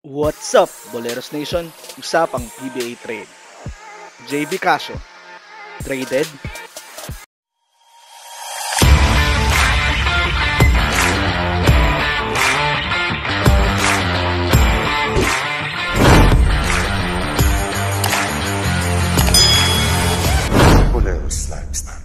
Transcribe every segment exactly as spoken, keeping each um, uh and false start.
What's up, Boleros Nation? Usapang P B A trade. J B Casio, traded. Boleros Lifestyle.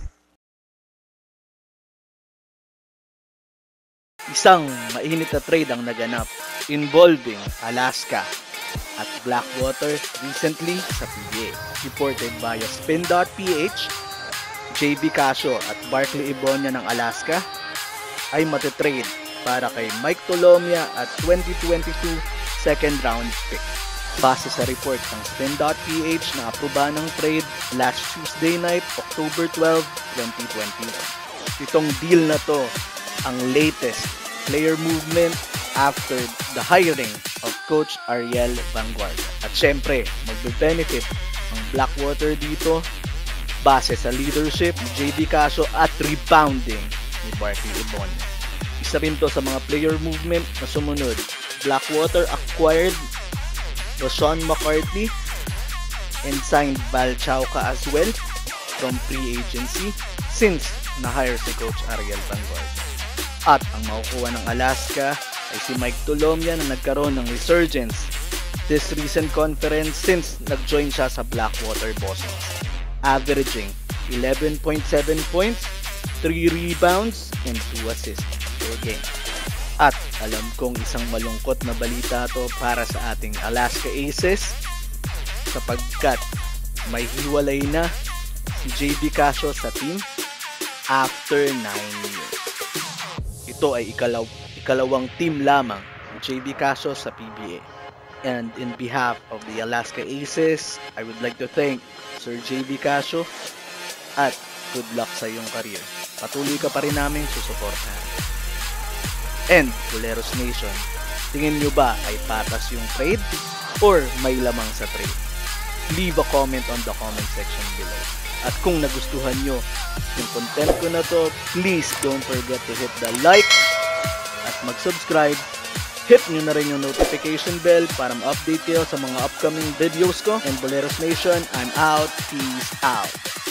Isang mainit na trade ang naganap involving Alaska at Blackwater recently sa P B A. Reported via spin dot p h, J B Casio at Barkley Ibonia ng Alaska ay matitrade para kay Mike Tolomia at twenty twenty-two second round pick. Base sa report ng spin dot p h na aprobahan ng trade last Tuesday night, October twelfth, twenty twenty-one. Itong deal na to ang latest player movement after the hiring of Coach Ariel Vanguardia. At syempre, magbe-benefit ang Blackwater dito base sa leadership ni J B Casio at rebounding ni Barkley Ibonia. Isa rin to sa mga player movement na sumunod. Blackwater acquired Rashawn McCarthy and signed Val Chauca as well from free agency since na-hire si Coach Ariel Vanguardia. At ang makukuha ng Alaska ay si Mike Tolomia na nagkaroon ng resurgence this recent conference since nag-join siya sa Blackwater Bosons, averaging eleven point seven points, three rebounds, and two assists per game. At alam kong isang malungkot na balita to para sa ating Alaska Aces sapagkat may hiwalay na si J B Casio sa team after nine years. Ito ay ikalaw, ikalawang team lamang ng J B Casio sa P B A. And in behalf of the Alaska Aces, I would like to thank Sir J B Casio at good luck sa iyong career. Patuloy ka pa rin namin susuportahan. And Boleros Nation, tingin nyo ba ay patas yung trade or may lamang sa trade? Leave a comment on the comment section below. At kung nagustuhan nyo yung content ko na to, please don't forget to hit the like at mag-subscribe. Hit nyo na rin yung notification bell para ma-update kayo sa mga upcoming videos ko. And Boleros Nation, I'm out. Peace out.